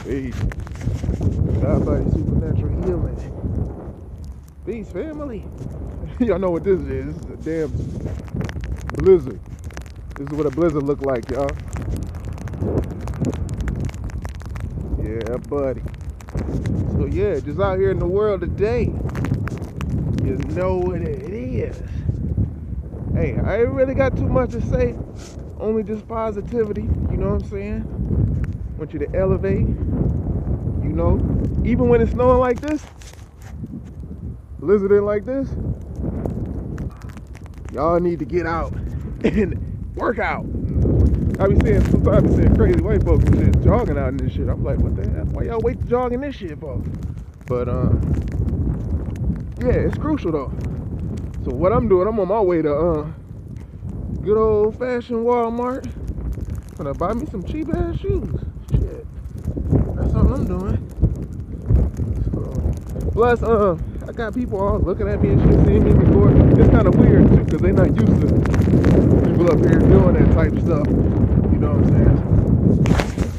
Peace. God body supernatural healing. Peace, family. Y'all know what this is. This is a damn blizzard. This is what a blizzard look like, y'all. Yeah, buddy. So yeah, just out here in the world today. You know what it is. Hey, I ain't really got too much to say. Only just positivity. You know what I'm saying? Want you to elevate. You know, even when it's snowing like this, blizzarding like this, y'all need to get out and work out. Sometimes I be seeing crazy white folks and shit jogging out in this shit. I'm like, what the hell? Why y'all wait to jog in this shit for? But yeah, it's crucial though. So what I'm doing, I'm on my way to good old fashioned Walmart. I'm gonna buy me some cheap ass shoes. Shit, that's all I'm doing. So, plus, I got people all looking at me and shit, seeing me before. It's kind of weird too, cause they not used to people up here doing that type of stuff. You know what I'm saying?